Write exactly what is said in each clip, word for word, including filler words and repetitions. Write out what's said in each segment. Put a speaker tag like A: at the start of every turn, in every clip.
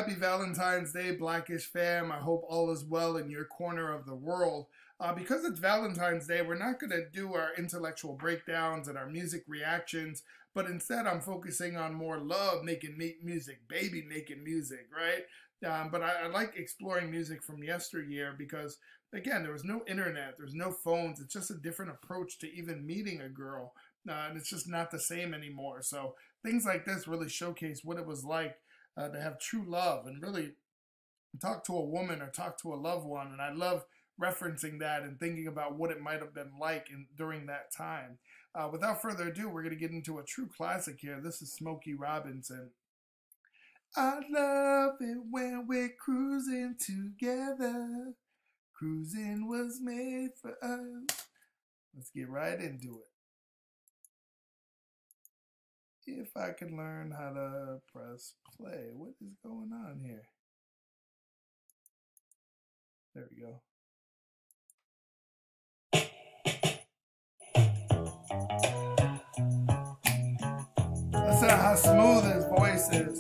A: Happy Valentine's Day, Blackish fam. I hope all is well in your corner of the world. Uh, because it's Valentine's Day, we're not going to do our intellectual breakdowns and our music reactions, but instead I'm focusing on more love making music, baby making music, right? Um, but I, I like exploring music from yesteryear because, again, there was no internet, there's no phones. It's just a different approach to even meeting a girl, uh, and it's just not the same anymore. So things like this really showcase what it was like Uh, to have true love and really talk to a woman or talk to a loved one. And I love referencing that and thinking about what it might have been like in, during that time. Uh, without further ado, we're going to get into a true classic here. This is Smokey Robinson. I love it when we're cruising together. Cruising was made for us. Let's get right into it. If I can learn how to press play. What is going on here? There we go. Listen to how smooth his voice is.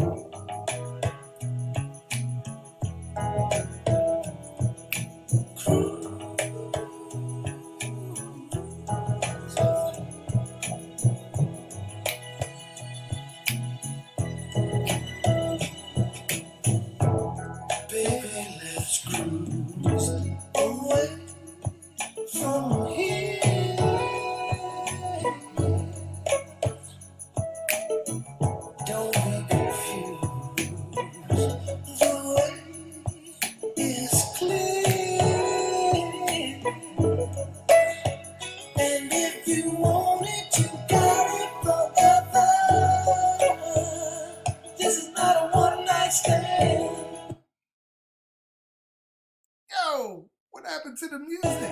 A: Yo, what happened to the music?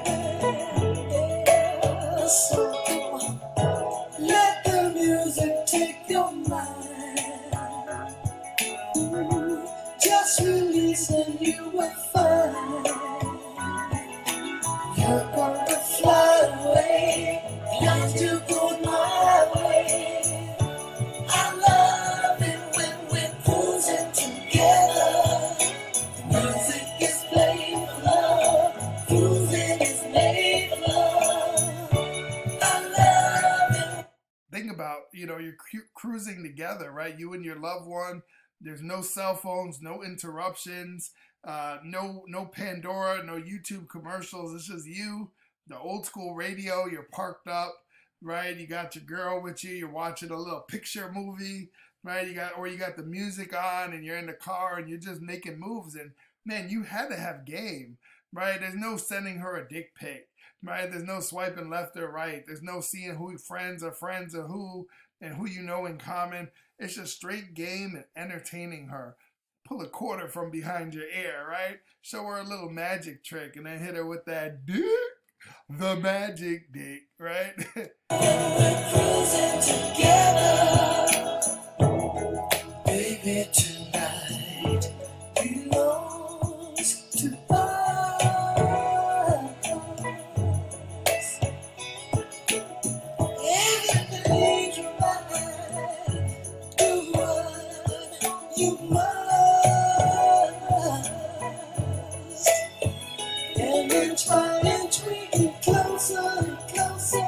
B: Let the music take your mind. Just release and you will find you're gonna fly away, fly to go my way. I love it when we're cruising together. Music is played for love. Cruising is made for love. I love it.
A: Think about, you know, you're cru cruising together, right? You and your loved one. There's no cell phones, no interruptions, uh, no no Pandora, no YouTube commercials. It's just you, the old school radio. You're parked up, right? You got your girl with you. You're watching a little picture movie, right? You got or you got the music on, and you're in the car, and you're just making moves. And man, you had to have game, right? There's no sending her a dick pic, right? There's no swiping left or right. There's no seeing who friends are friends of who and who you know in common. It's just straight game and entertaining her. Pull a quarter from behind your ear, right? Show her a little magic trick and then hit her with that dick, the magic dick, right?
B: We're cruising together, baby, tonight belongs to us. Everything you mind, do what you must, and then try and treat you closer and closer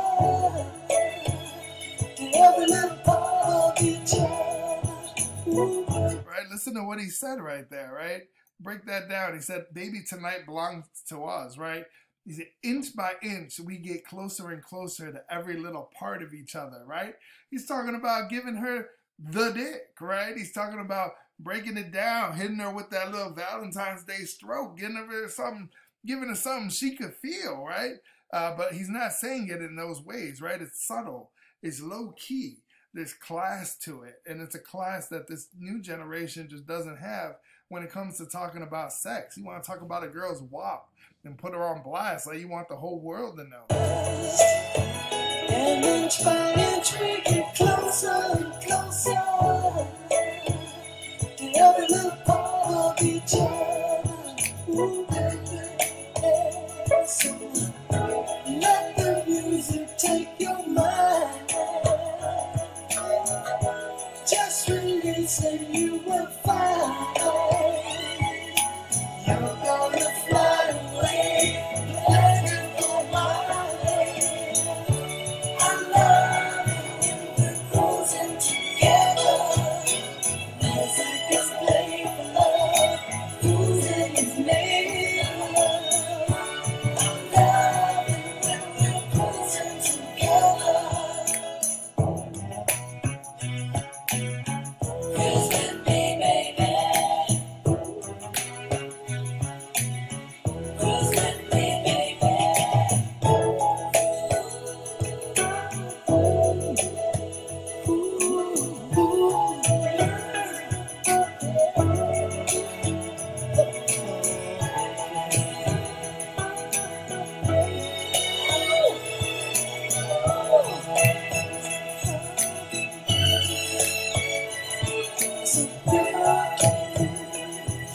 B: to every little part of each other. Ooh.
A: Right? Listen to what he said right there, right? Break that down. He said, baby tonight belongs to us, right? He said, inch by inch, we get closer and closer to every little part of each other, right? He's talking about giving her the dick, right? He's talking about breaking it down, hitting her with that little Valentine's Day stroke, giving her something, giving her something she could feel, right? Uh, but he's not saying it in those ways, right? It's subtle. It's low key. There's class to it. And it's a class that this new generation just doesn't have when it comes to talking about sex. You want to talk about a girl's W A P and put her on blast. Like you want the whole world to know.
B: And then try and treat you closer and closer to every little part of each other. Ooh, baby. So let the music take your mind. Just release and you will find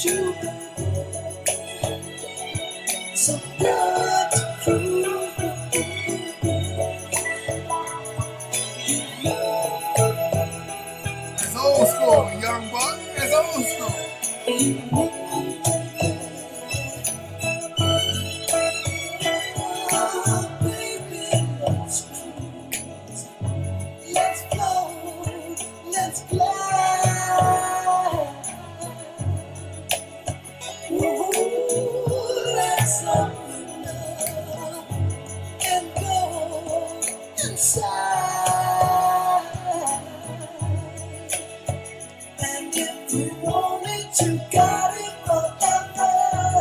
B: you. So good to prove you love.
A: It's old school, young buck. It's old school.
B: You know. Oh, baby, let's cruise. Let's float. Let's fly. Ooh, let's open up and go inside. And if you want it, you got it forever.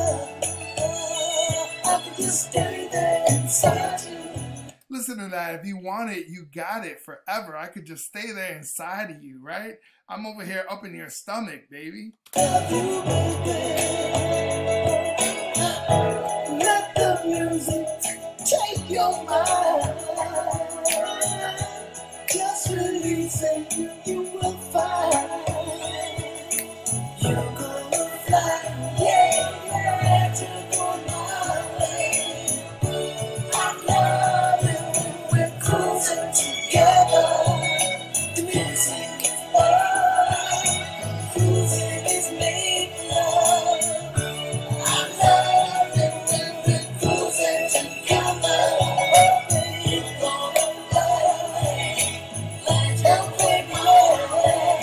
B: I could just stay there inside you.
A: Listen to that. If you want it, you got it forever. I could just stay there inside of you, right? I'm over here up in your stomach, baby.
B: Love you, baby. Let the music take your mind. Just releasing you, you will find you're gonna fly. Yeah, yeah, to go my way. I love it when we're cruising together. The music is love. Cruising is made for love. I love it when we're cruising together. You're gonna fly. Let your baby away.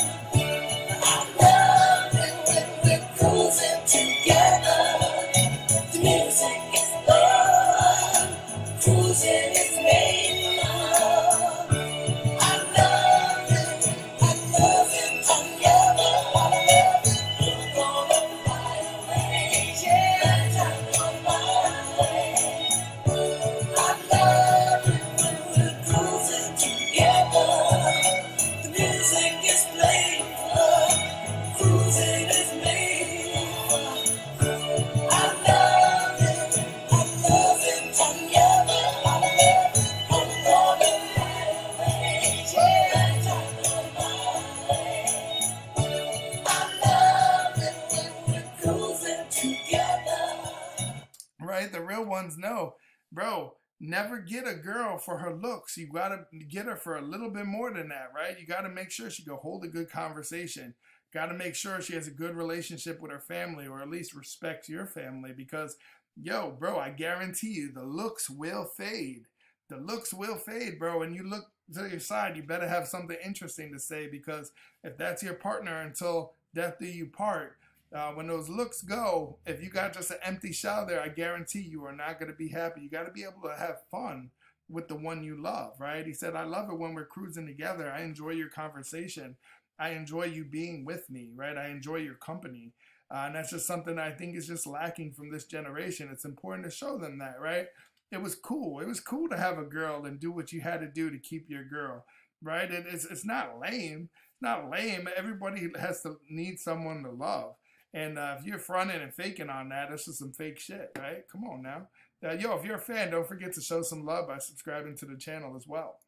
B: I love it when we're cruising together. The music is love. Cruising is made for love. I love it. I love it. I love it. I love it. You're gonna fly away. Yeah, I'm on my way. I love it when we're cruising together. The music is played for love. Cruising is made for love. I love it. I love it. I love it. I love it. I'm gonna fly away. Yeah, I'm on my way. I love it when we're cruising together.
A: Right? The real ones know. Bro, never get a girl for her looks. You gotta get her for a little bit more than that, right? You gotta make sure she can hold a good conversation. Gotta make sure she has a good relationship with her family, or at least respects your family, because, yo, bro, I guarantee you the looks will fade. The looks will fade, bro. And you look to your side, you better have something interesting to say, because if that's your partner until death do you part, uh, when those looks go, if you got just an empty shell there, I guarantee you are not going to be happy. You got to be able to have fun with the one you love, right? He said, I love it when we're cruising together. I enjoy your conversation. I enjoy you being with me, right? I enjoy your company. Uh, and that's just something I think is just lacking from this generation. It's important to show them that, right? It was cool. It was cool to have a girl and do what you had to do to keep your girl, right? It, it's, it's not lame. It's not lame. Everybody has to need someone to love. And uh, if you're fronting and faking on that, that's just some fake shit, right? Come on now. Uh, yo, if you're a fan, don't forget to show some love by subscribing to the channel as well.